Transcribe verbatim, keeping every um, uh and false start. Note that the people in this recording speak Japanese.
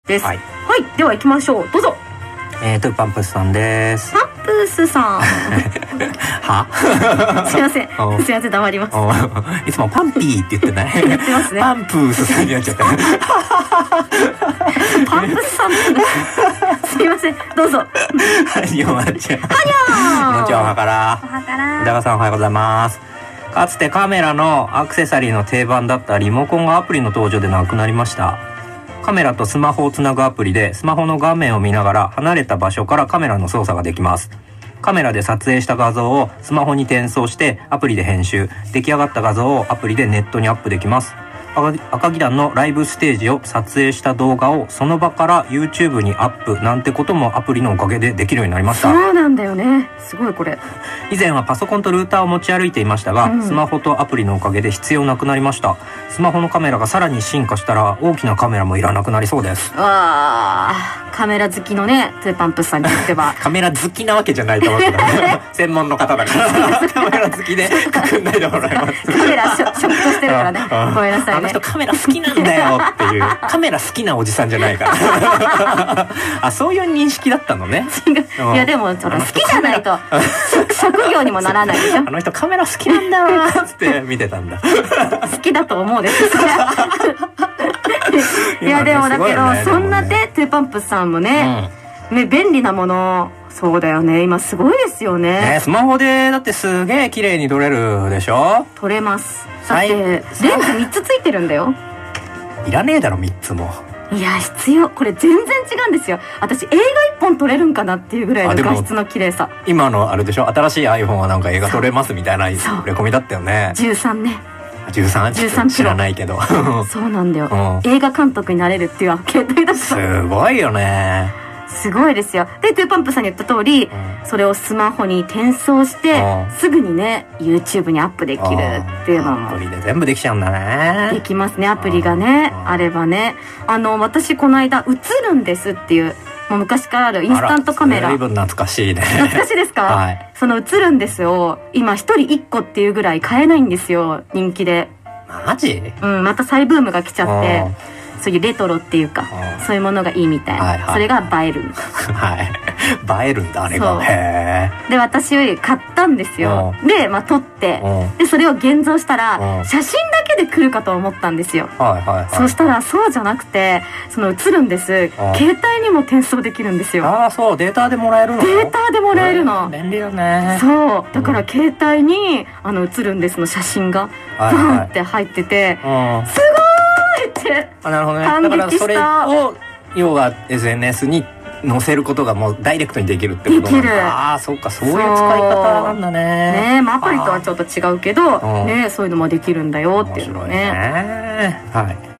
です。はい、はい、では行きましょう。どうぞ。 えー、トゥーパンプスさんです。 パンプスさん。 は？ すいません。すいません、黙ります。 いつもパンピーって言ってない？ 言ってますね。 パンプスさんになっちゃった。 パンプスさん。すいません、どうぞ。 はにょまちゃん。はにょー。こんにちは、おはから。 おはから。 宇高さん、おはようございます。かつてカメラのアクセサリーの定番だったリモコンがアプリの登場でなくなりました。カメラとスマホをつなぐアプリでスマホの画面を見ながら離れた場所からカメラの操作ができます。カメラで撮影した画像をスマホに転送してアプリで編集、出来上がった画像をアプリでネットにアップできます。赤木団のライブステージを撮影した動画をその場から YouTube にアップなんてこともアプリのおかげでできるようになりました。 そうなんだよね。すごいこれ。 以前はパソコンとルーターを持ち歩いていましたが、うん、スマホとアプリのおかげで必要なくなりました。スマホのカメラがさらに進化したら大きなカメラもいらなくなりそうです。 わー、カメラ好きのねトゥーパンプスさんに言ってばカメラ好きなわけじゃないと思うけど専門の方だからカメラ好きでくくんないでもらいます。 カメラショックとしてるからね。ごめんなさいね。 あの人カメラ好きなんだよっていうカメラ好きなおじさんじゃないからあ、そういう認識だったのね。 いやでもその好きじゃないと職業にもならないでしょ。 あの人カメラ好きなんだよって見てたんだ。 好きだと思うですいやでもだけど、ね、そんなでトゥーパンプスさんもね、うん、ね便利なもの、そうだよね、今すごいですよね。ね、 スマホでだってすげえ綺麗に撮れるでしょ。撮れます。だってレンズみっつついてるんだよ。 いらねえだろみっつも。 いや必要。これ全然違うんですよ。私映画いっぽん撮れるんかなっていうぐらいの画質の綺麗さ。 今のあれでしょ、新しい アイフォン はなんか映画撮れますみたいな触れ込みだったよね。 じゅうさんね。 じゅうさん? じゅうさん知らないけどそうなんだよ、うん、映画監督になれるっていう携帯だった。 すごいよね。 すごいですよ。でトゥーパンプさんに言った通り、うん、それをスマホに転送して、うん、すぐにね YouTube にアップできるっていうのもアプリで全部できちゃうんだね。 できますね、アプリがね、うん、あればね。あの私この間「映るんです」っていう、もう昔からあるインスタントカメラ。 随分懐かしいね。 懐かしいですか？はい。その映るんですを今一人一個っていうぐらい買えないんですよ、人気で。 マジ？ うん、また再ブームが来ちゃって、そういうレトロっていうか、そういうものがいいみたいな、はいはい、それが映えるみたいな。 はい、映えるんだあれが。へー。で私買ったんですよ。で、まあ、撮ってでそれを現像したら写真だけで来るかと思ったんですよ。そうしたらそうじゃなくて、その映るんです、携帯にも転送できるんですよ。 ああ、そう、データでもらえるの？ データでもらえるの。 便利だね。 そうだから携帯にあの映るんですの写真がバンって入ってて、すごーいって。 あ、なるほどね。だからそれを要は エスエヌエス に載せることがもうダイレクトにできるってことなんだ。できる。ああ、そうか、そういう使い方なんだね。 ね、まあアプリとはちょっと違うけどね、そういうのもできるんだよっていうのね。 はい。